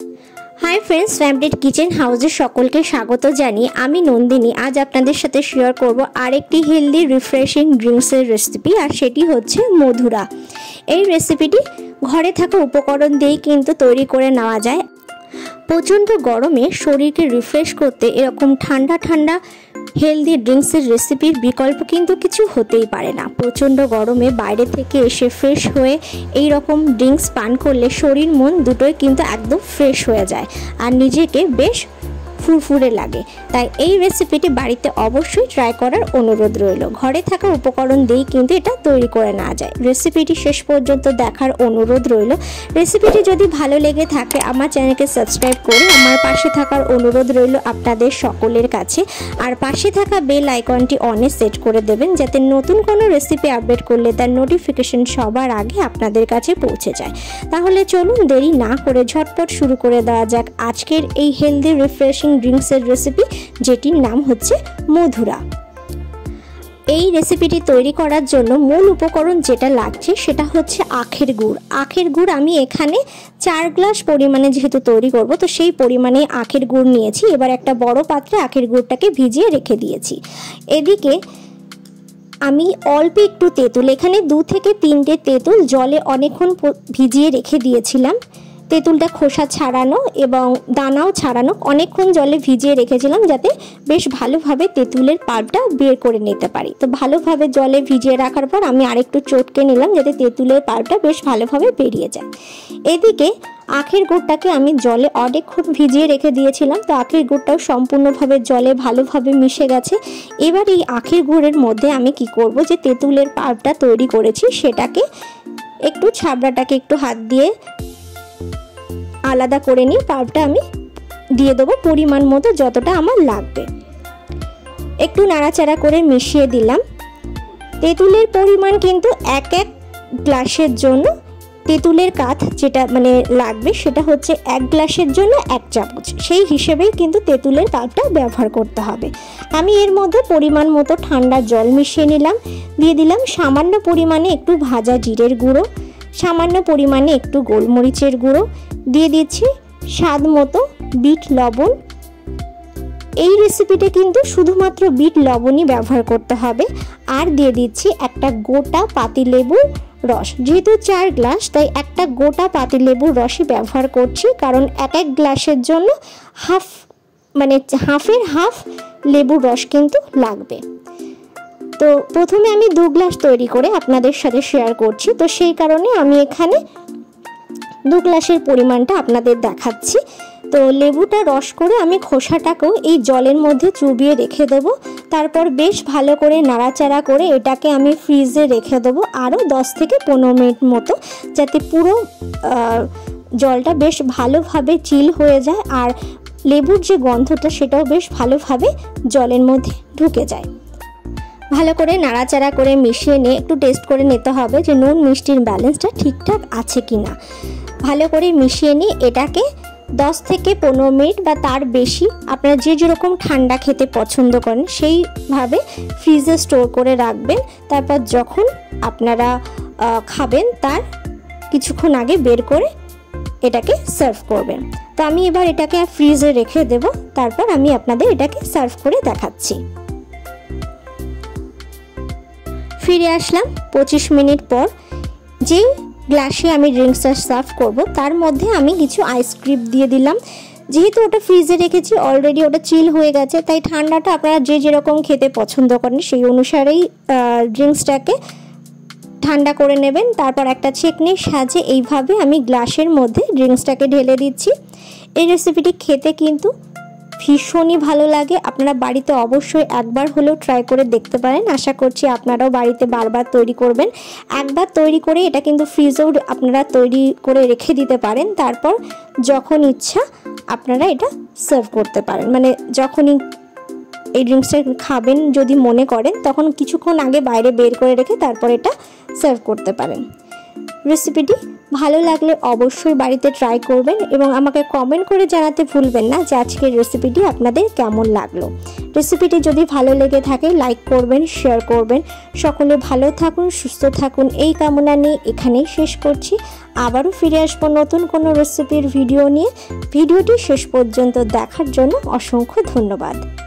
High friends, family kitchen हाउसे सकलके स्वागत जानिए आमी नंदिनी। आज आपनादेर साथे शेयर करब आरेकटी हेल्दी रिफ्रेशिंग ड्रिंक्सের रेसिपि और सेटी होच्छे मधुरा। এই রেসিপিটি ঘরে থাকা উপকরণ দিয়েই কিন্তু তৈরি করে নেওয়া যায়। প্রচণ্ড গরমে শরীরকে রিফ্রেশ করতে এরকম ঠান্ডা ঠান্ডা হেলদি ড্রিঙ্কসের রেসিপির বিকল্প কিন্তু কিছু হতেই পারে না। প্রচণ্ড গরমে বাইরে থেকে এসে ফ্রেশ হয়ে এই রকম ড্রিঙ্কস পান করলে শরীর মন দুটোই কিন্তু একদম ফ্রেশ হয়ে যায় আর নিজেকে বেশ ফুরফুরে লাগে। তাই এই রেসিপিটি বাড়িতে অবশ্যই ট্রাই করার অনুরোধ রইল। ঘরে থাকা উপকরণ দিয়েই কিন্তু এটা তৈরি করে নেওয়া যায়। রেসিপিটি শেষ পর্যন্ত দেখার অনুরোধ রইল। রেসিপিটি যদি ভালো লেগে থাকে আমার চ্যানেলকে সাবস্ক্রাইব করে আমার পাশে থাকার অনুরোধ রইল আপনাদের সকলের কাছে। আর পাশে থাকা বেল আইকনটি অনে সেট করে দেবেন যাতে নতুন কোনো রেসিপি আপডেট করলে তার নোটিফিকেশন সবার আগে আপনাদের কাছে পৌঁছে যায়। তাহলে চলুন দেরি না করে ঝটপট শুরু করে দেওয়া যাক আজকের এই হেলদি রিফ্রেশিং ড্রিঙ্কসের রেসিপি, যেটির নাম হচ্ছে মধুরা। এই রেসিপিটি তৈরি করার জন্য মূল উপকরণ যেটা লাগছে সেটা হচ্ছে আখের গুড়। আখের গুড় আমি এখানে 4 গ্লাস পরিমাণে যেহেতু তৈরি করব তো সেই পরিমাণে আখের গুড় নিয়েছি। এবার একটা বড় পাত্রে আখের গুড়টাকে ভিজিয়ে রেখে দিয়েছি। এদিকে আমি অল্প একটু তেঁতুল, এখানে 2 থেকে 3টে তেঁতুল জলে অনেকক্ষণ ভিজিয়ে রেখে দিয়েছিলাম। তেঁতুলটা খোসা ছাড়ানো এবং দানাও ছাড়ানো অনেকক্ষণ জলে ভিজিয়ে রেখেছিলাম যাতে বেশ ভালোভাবে তেঁতুলের পাল্পটা বের করে নিতে পারি। তো ভালোভাবে জলে ভিজিয়ে রাখার পর আমি আরেকটু চটকে নিলাম যাতে তেঁতুলের পাল্পটা বেশ ভালোভাবে বেরিয়ে যায়। এদিকে আখের গুড়টাকে আমি জলে অনেকক্ষণ ভিজিয়ে রেখে দিয়েছিলাম। তো আখের গুড়টাও সম্পূর্ণভাবে জলে ভালোভাবে মিশে গেছে। এবার এই আখের গুড়ের মধ্যে আমি কি করব, যে তেঁতুলের পাল্পটা তৈরি করেছি সেটাকে একটু ছাবড়াটাকে একটু হাত দিয়ে আলাদা করে নিয়ে পাল্পটা আমি দিয়ে দেবো পরিমাণ মতো যতটা আমার লাগবে। একটু নাড়াচাড়া করে মিশিয়ে দিলাম। তেঁতুলের পরিমাণ কিন্তু এক গ্লাসের জন্য তেঁতুলের কাঠ যেটা লাগবে সেটা হচ্ছে 1 গ্লাসের জন্য 1 চামচ, সেই হিসেবেই কিন্তু তেঁতুলের পাল্পটা ব্যবহার করতে হবে। আমি এর মধ্যে পরিমাণ মতো ঠান্ডা জল মিশিয়ে নিলাম। দিয়ে দিলাম সামান্য পরিমাণে একটু ভাজা জিরের গুঁড়ো, সামান্য পরিমাণে একটু গোলমরিচের গুঁড়ো, দিয়ে দিচ্ছি স্বাদ মতো বিট লবণ। এই রেসিপিতে কিন্তু শুধুমাত্র বিট লবণই ব্যবহার করতে হবে। আর দিয়ে দিচ্ছি একটা গোটা পাতিলেবুর রস। যেহেতু 4 গ্লাস তাই একটা গোটা পাতিলেবুর রসই ব্যবহার করছি, কারণ এক গ্লাসের জন্য হাফের হাফ লেবুর রস কিন্তু লাগবে। তো প্রথমে আমি 2 গ্লাস তৈরি করে আপনাদের সাথে শেয়ার করছি, তো সেই কারণে আমি এখানে 2 গ্লাসের পরিমাণটা আপনাদের দেখাচ্ছি। তো লেবুটা রস করে আমি খোসাটাকেও এই জলের মধ্যে চুবিয়ে রেখে দেবো। তারপর বেশ ভালো করে নাড়াচাড়া করে এটাকে আমি ফ্রিজে রেখে দেবো আরও 10 থেকে 15 মিনিট মতো, যাতে পুরো জলটা বেশ ভালোভাবে চিল হয়ে যায় আর লেবুর যে গন্ধটা সেটাও বেশ ভালোভাবে জলের মধ্যে ঢুকে যায়। ভালো করে নাড়াচাড়া করে মিশিয়ে নিয়ে একটু টেস্ট করে নিতে হবে যে নুন মিষ্টির ব্যালেন্সটা ঠিকঠাক আছে কি না। ভালো করে মিশিয়ে নিয়ে এটাকে 10 থেকে 15 মিনিট বা তার বেশি আপনারা যে যেরকম ঠান্ডা খেতে পছন্দ করেন সেইভাবে ফ্রিজে স্টোর করে রাখবেন। তারপর যখন আপনারা খাবেন তার কিছুক্ষণ আগে বের করে এটাকে সার্ভ করবেন। তো আমি এবার এটাকে ফ্রিজে রেখে দেব, তারপর আমি আপনাদের এটাকে সার্ভ করে দেখাচ্ছি। ফিরে আসলাম 25 মিনিট পর। যে গ্লাসে আমি ড্রিঙ্কসটা সার্ভ করব তার মধ্যে আমি কিছু আইসক্রিম দিয়ে দিলাম। যেহেতু ওটা ফ্রিজে রেখেছি অলরেডি ওটা চিল হয়ে গেছে, তাই ঠান্ডাটা আপনারা যে যেরকম খেতে পছন্দ করেন সেই অনুসারেই ড্রিঙ্কসটাকে ঠান্ডা করে নেবেন। তারপর একটা ছেঁকনির সাহায্যে এইভাবে আমি গ্লাসের মধ্যে ড্রিঙ্কসটাকে ঢেলে দিচ্ছি। এই রেসিপিটি খেতে কিন্তু ভীষণই ভালো লাগে। আপনারা বাড়িতে অবশ্যই একবার হলেও ট্রাই করে দেখতে পারেন। আশা করছি আপনারাও বাড়িতে বারবার তৈরি করবেন। একবার তৈরি করে এটা কিন্তু ফ্রিজেও আপনারা তৈরি করে রেখে দিতে পারেন। তারপর যখন ইচ্ছা আপনারা এটা সার্ভ করতে পারেন, যখনই এই ড্রিঙ্কসটা খাবেন যদি মনে করেন তখন কিছুক্ষণ আগে বাইরে বের করে রেখে তারপর এটা সার্ভ করতে পারেন। রেসিপিটি ভালো লাগলে অবশ্যই বাড়িতে ট্রাই করবেন এবং আমাকে কমেন্ট করে জানাতে ভুলবেন না যে আজকের রেসিপিটি আপনাদের কেমন লাগলো। রেসিপিটি যদি ভালো লেগে থাকে লাইক করবেন, শেয়ার করবেন। সকলে ভালো থাকুন, সুস্থ থাকুন এই কামনা নিয়ে এখানেই শেষ করছি। আবারও ফিরে আসবো নতুন কোনো রেসিপির ভিডিও নিয়ে। ভিডিওটি শেষ পর্যন্ত দেখার জন্য অসংখ্য ধন্যবাদ।